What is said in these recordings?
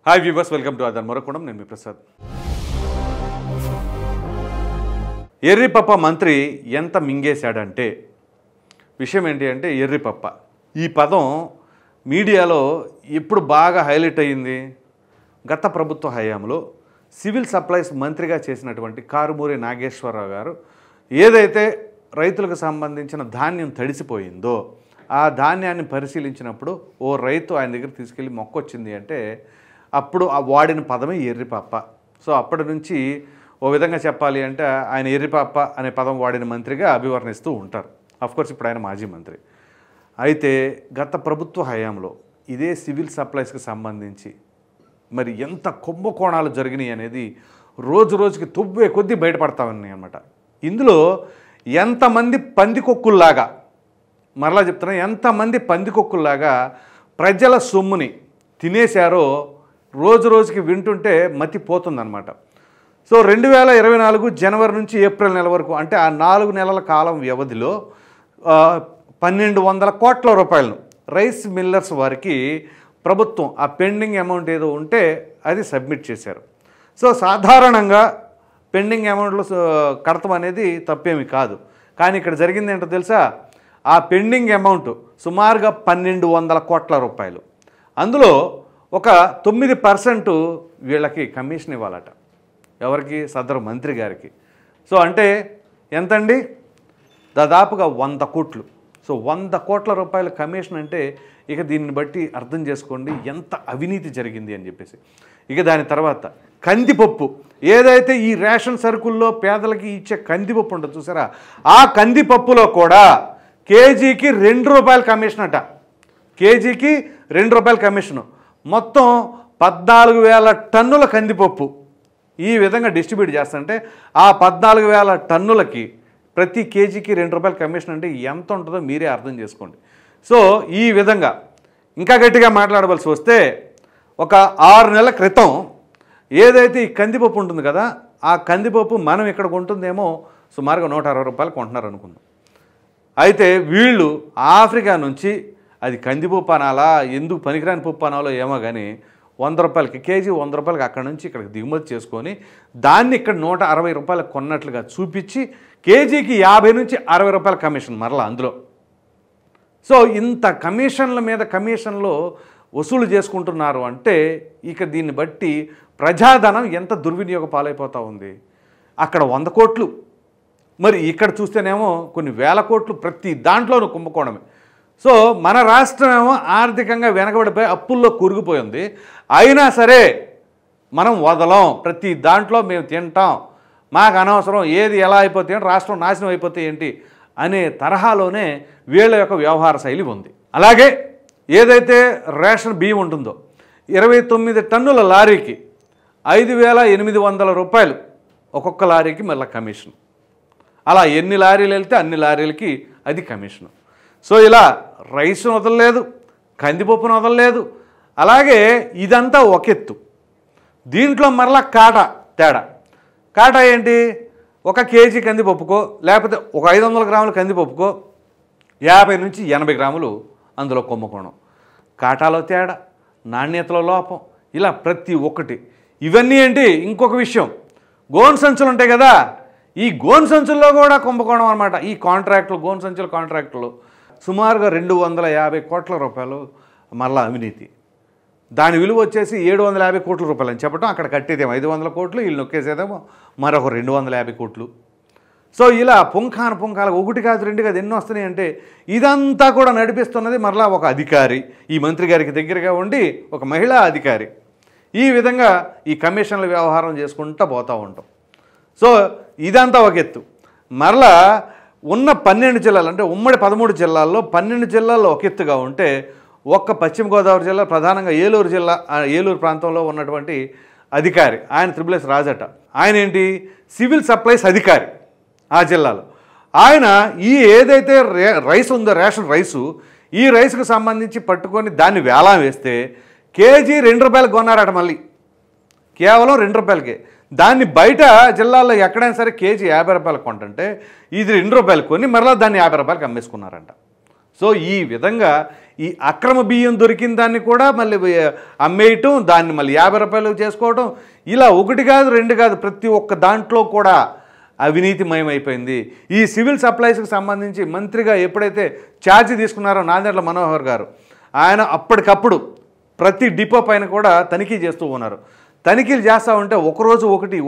Hi viewers, welcome to ఆదాన్ మరొకడం. నేను మీ ప్రసాద్. ఎర్రిపప్ప మంత్రి ఎంత మింగేశాడంటే విషయం ఏంటి అంటే, ఎర్రిపప్ప ఈ పదం మీడియాలో ఎప్పుడు బాగా హైలైట్ అయ్యింది. గత ప్రభుత్వ హయాంలో సివిల్ సప్లైస్ మంత్రిగా చేసినటువంటి కారుమూరి నాగేశ్వరరావు గారు ఏదైతే రైతులకు సంబంధించిన ధాన్యం తడిసిపోయిందో ఆ ధాన్యాన్ని పరిశీలించినప్పుడు ఓ రైతు ఆయన దగ్గర తీసుకెళ్ళి మొక్కొచ్చింది అంటే అప్పుడు ఆ వాడిన పదమే ఎర్రిపప్ప. సో అప్పటి నుంచి ఓ విధంగా చెప్పాలి అంటే ఆయన ఎర్రిపప్ప అనే పదం వాడిన మంత్రిగా అభివర్ణిస్తూ ఉంటారు. అఫ్కోర్స్ ఇప్పుడు ఆయన మాజీ మంత్రి. అయితే గత ప్రభుత్వ హయాంలో ఇదే సివిల్ సప్లైస్కి సంబంధించి మరి ఎంత కుంభకోణాలు జరిగినాయి అనేది రోజు రోజుకి తువ్వే కొద్దీ బయటపడతా ఉన్నాయి అన్నమాట. ఇందులో ఎంతమంది పందికొక్కుల్లాగా, మరలా చెప్తున్నా, ఎంతమంది పందికొక్కుల్లాగా ప్రజల సొమ్ముని తినేశారో రోజు రోజుకి వింటుంటే మతిపోతుందన్నమాట. సో 2024 జనవరి నుంచి ఏప్రిల్ నెల వరకు, అంటే ఆ 4 నెలల కాలం వ్యవధిలో 1200 కోట్ల రూపాయలను రైస్ మిల్లర్స్ వారికి ప్రభుత్వం ఆ పెండింగ్ అమౌంట్ ఏదో ఉంటే అది సబ్మిట్ చేశారు. సో సాధారణంగా పెండింగ్ అమౌంట్లు కడతం అనేది తప్పేమి కాదు. కానీ ఇక్కడ జరిగింది ఏంటో తెలుసా? ఆ పెండింగ్ అమౌంట్ సుమారుగా 1200 కోట్ల రూపాయలు. అందులో ఒక 9% వీళ్ళకి కమిషన్ ఇవ్వాలట. ఎవరికి? సదరు మంత్రి గారికి. సో అంటే ఎంతండి? దాదాపుగా 100 కోట్లు. సో 100 కోట్ల రూపాయల కమిషన్ అంటే ఇక దీన్ని బట్టి అర్థం చేసుకోండి ఎంత అవినీతి జరిగింది అని చెప్పేసి. ఇక దాని తర్వాత కందిపప్పు, ఏదైతే ఈ రేషన్ సరుకుల్లో పేదలకి ఇచ్చే కందిపప్పు ఉంటుంది చూసారా, ఆ కందిపప్పులో కూడా కేజీకి 2 రూపాయల కమిషన్ అట. కేజీకి 2 రూపాయల కమిషను. మొత్తం 14,000 టన్నుల కందిపప్పు ఈ విధంగా డిస్ట్రిబ్యూట్ చేస్తుంటే ఆ 14,000 టన్నులకి ప్రతి కేజీకి 2 రూపాయల కమిషన్ అంటే ఎంత ఉంటుందో మీరే అర్థం చేసుకోండి. సో ఈ విధంగా ఇంకా గట్టిగా మాట్లాడవలసి వస్తే ఒక 6 నెలల క్రితం ఏదైతే ఈ కందిపప్పు ఉంటుంది కదా, ఆ కందిపప్పు మనం ఇక్కడ కొంటుందేమో సుమారుగా 160 రూపాయలు కొంటున్నారు అనుకుందాం. అయితే వీళ్ళు ఆఫ్రికా నుంచి అది కందిపప్పు అనాలా, ఎందుకు పనికిరాని పప్పు అనాలో ఏమో కానీ 100 రూపాయలకి, కేజీ 100 రూపాయలకి అక్కడ నుంచి ఇక్కడికి దిగుమతి చేసుకొని దాన్ని ఇక్కడ 160 రూపాయలకు కొన్నట్లుగా చూపించి కేజీకి 50 నుంచి 60 రూపాయల కమిషన్ మరలా అందులో. సో ఇంత కమిషన్ల మీద కమిషన్లో వసూలు చేసుకుంటున్నారు అంటే ఇక దీన్ని బట్టి ప్రజాధనం ఎంత దుర్వినియోగ పాలైపోతూ ఉంది. అక్కడ 100 కోట్లు, మరి ఇక్కడ చూస్తేనేమో కొన్ని వేల కోట్లు, ప్రతి దాంట్లోనూ కుంభకోణమే. సో మన రాష్ట్రం ఏమో ఆర్థికంగా వెనకబడిపోయి అప్పుల్లో కూరుకుపోయింది. అయినా సరే మనం వదలం, ప్రతి దాంట్లో మేము తింటాం, మాకు అనవసరం, ఏది ఎలా అయిపోతే ఏంటి, రాష్ట్రం నాశనం అయిపోతే ఏంటి అనే తరహాలోనే వీళ్ళ యొక్క వ్యవహార శైలి ఉంది. అలాగే ఏదైతే రేషన్ బియ్యం ఉంటుందో 29 టన్నుల లారీకి 5,800 రూపాయలు ఒక్కొక్క లారీకి మళ్ళీ కమిషన్. అలా ఎన్ని లారీలు వెళ్తే అన్ని లారీలకి అది కమిషను. సో ఇలా రైస్ను వదలలేదు, కందిపప్పును వదలలేదు. అలాగే ఇదంతా ఒక ఎత్తు. దీంట్లో మరలా తేడా. కాటా ఏంటి? ఒక కేజీ కందిపప్పుకో లేకపోతే ఒక 500 గ్రాముల కందిపప్పుకో 50 నుంచి 80 గ్రాములు అందులో కుంభకోణం. కాటాలో తేడా, నాణ్యతలో లోపం, ఇలా ప్రతి ఒక్కటి. ఇవన్నీ ఏంటి? ఇంకొక విషయం, గోను సంచులు ఉంటాయి కదా, ఈ గోను సంచుల్లో కూడా కుంభకోణం అనమాట. ఈ కాంట్రాక్టులు, గోను సంచుల కాంట్రాక్టులు సుమారుగా 250 కోట్ల రూపాయలు మళ్ళా అవినీతి. దాని విలువ వచ్చేసి 750 కోట్ల రూపాయలు అని చెప్పడం, అక్కడ కట్టేదేమో 500 కోట్లు, వీళ్ళు నొక్కేసేదేమో మరొక 250 కోట్లు. సో ఇలా పుంఖాలు 1 కాదు 2 కాదు ఎన్నో వస్తున్నాయి. అంటే ఇదంతా కూడా నడిపిస్తున్నది మరలా ఒక అధికారి, ఈ మంత్రి గారికి దగ్గరగా ఉండి ఒక మహిళా అధికారి. ఈ విధంగా ఈ కమిషన్ల వ్యవహారం చేసుకుంటూ పోతూ ఉంటాం. సో ఇదంతా ఒక ఎత్తు. మరలా ఉన్న 12 జిల్లాలు, అంటే ఉమ్మడి 13 జిల్లాల్లో 12 జిల్లాల్లో ఒక ఎత్తుగా ఉంటే ఒక్క పశ్చిమ గోదావరి జిల్లా, ప్రధానంగా ఏలూరు జిల్లా, ఏలూరు ప్రాంతంలో ఉన్నటువంటి అధికారి ఆయన త్రిబుల్ ఎస్ రాజట. ఆయన ఏంటి? సివిల్ సప్లైస్ అధికారి ఆ జిల్లాలో. ఆయన ఈ ఏదైతే రైస్ ఉందో, రేషన్ రైసు, ఈ రైస్కు సంబంధించి పట్టుకొని దాన్ని వేలం వేస్తే కేజీ 2 రూపాయలకు కొన్నారట. మళ్ళీ కేవలం 2 రూపాయలకే. దాన్ని బయట జిల్లాల్లో ఎక్కడైనా సరే కేజీ 50 రూపాయలకు కొంటుంటే ఇది 2 రూపాయలు కొని మరలా దాన్ని 50 రూపాయలకు అమ్మేసుకున్నారంట. సో ఈ విధంగా ఈ అక్రమ బియ్యం దొరికిన దాన్ని కూడా మళ్ళీ అమ్మేయటం, దాన్ని మళ్ళీ 50 రూపాయలు చేసుకోవటం, ఇలా ఒకటి కాదు రెండు కాదు ప్రతి ఒక్క దాంట్లో కూడా అవినీతిమయమైపోయింది. ఈ సివిల్ సప్లైస్కి సంబంధించి మంత్రిగా ఎప్పుడైతే ఛార్జ్ తీసుకున్నారో నాదెండ్ల మనోహర్ గారు, ఆయన అప్పటికప్పుడు ప్రతి డిపో పైన కూడా తనిఖీ చేస్తూ ఉన్నారు. తనిఖీలు చేస్తూ ఉంటే ఒకరోజు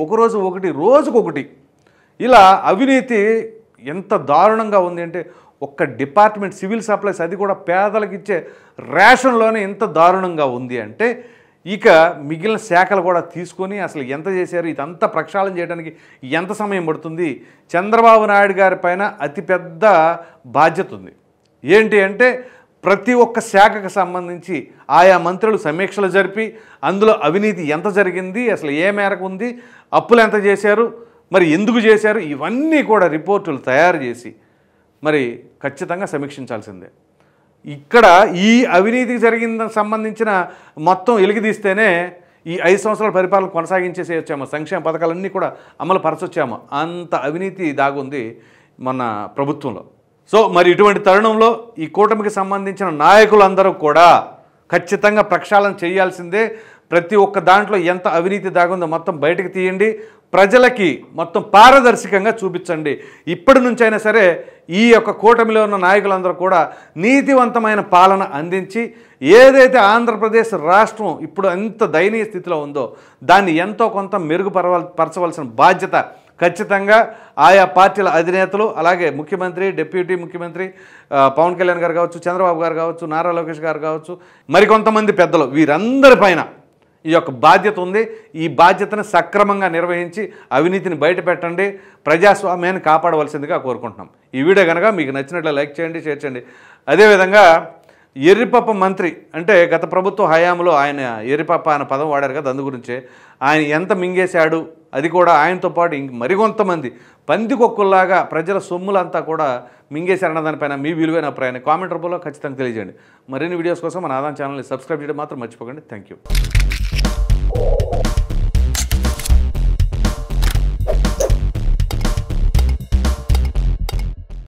ఒకటి రోజుకొకటి ఇలా అవినీతి ఎంత దారుణంగా ఉంది అంటే, ఒక్క డిపార్ట్మెంట్ సివిల్ సప్లైస్, అది కూడా పేదలకు ఇచ్చే రేషన్లోనే ఎంత దారుణంగా ఉంది అంటే, ఇక మిగిలిన శాఖలు కూడా తీసుకొని అసలు ఎంత చేశారు, ఇదంతా ప్రక్షాళన చేయడానికి ఎంత సమయం పడుతుంది. చంద్రబాబు నాయుడు గారి పైన అతిపెద్ద బాధ్యత ఉంది. ఏంటి అంటే, ప్రతి ఒక్క శాఖకు సంబంధించి ఆయా మంత్రులు సమీక్షలు జరిపి అందులో అవినీతి ఎంత జరిగింది, అసలు ఏ మేరకు ఉంది, అప్పులు ఎంత చేశారు, మరి ఎందుకు చేశారు, ఇవన్నీ కూడా రిపోర్టులు తయారు చేసి మరి ఖచ్చితంగా సమీక్షించాల్సిందే. ఇక్కడ ఈ అవినీతికి జరిగిన సంబంధించిన మొత్తం ఎలిగిదీస్తేనే ఈ 5 సంవత్సరాల పరిపాలన కొనసాగించేసేయచ్చాము, సంక్షేమ పథకాలన్నీ కూడా అమలు పరచొచ్చాము. అంత అవినీతి దాగుంది మన ప్రభుత్వంలో. సో మరి ఇటువంటి తరుణంలో ఈ కూటమికి సంబంధించిన నాయకులందరూ కూడా ఖచ్చితంగా ప్రక్షాళన చేయాల్సిందే. ప్రతి ఒక్క దాంట్లో ఎంత అవినీతి దాగుందో మొత్తం బయటకు తీయండి, ప్రజలకి మొత్తం పారదర్శకంగా చూపించండి. ఇప్పటి నుంచైనా సరే ఈ యొక్క కూటమిలో ఉన్న నాయకులందరూ కూడా నీతివంతమైన పాలన అందించి, ఏదైతే ఆంధ్రప్రదేశ్ రాష్ట్రం ఇప్పుడు ఎంత దయనీయ స్థితిలో ఉందో దాన్ని ఎంతో కొంత మెరుగుపరచవలసిన బాధ్యత ఖచ్చితంగా ఆయా పార్టీల అధినేతలు, అలాగే ముఖ్యమంత్రి, డిప్యూటీ ముఖ్యమంత్రి పవన్ కళ్యాణ్ గారు కావచ్చు, చంద్రబాబు గారు కావచ్చు, నారా లోకేష్ గారు కావచ్చు, మరికొంతమంది పెద్దలు, వీరందరిపైన ఈ యొక్క బాధ్యత ఉంది. ఈ బాధ్యతను సక్రమంగా నిర్వహించి అవినీతిని బయట పెట్టండి, ప్రజాస్వామ్యాన్ని కాపాడవలసిందిగా కోరుకుంటున్నాం. ఈ వీడియో కనుక మీకు నచ్చినట్లు లైక్ చేయండి, షేర్ చేయండి. అదేవిధంగా ఎర్రిపప్ప మంత్రి అంటే గత ప్రభుత్వ హయాంలో ఆయన ఎర్రిపప్ప అనే పదం వాడారు కదా, అందు గురించే ఆయన ఎంత మింగేశాడు, అది కూడా ఆయనతో పాటు మరికొంతమంది పందికొక్కుల్లాగా ప్రజల సొమ్ములంతా కూడా మింగేశారన్న దానిపైన మీ విలువైన అభిప్రాయాన్ని కామెంట్ రూపంలో ఖచ్చితంగా తెలియజేయండి. మరిన్ని వీడియోస్ కోసం మన ఆదాన్ ఛానల్ని సబ్స్క్రైబ్ చేయడం మాత్రం మర్చిపోకండి. Thank you.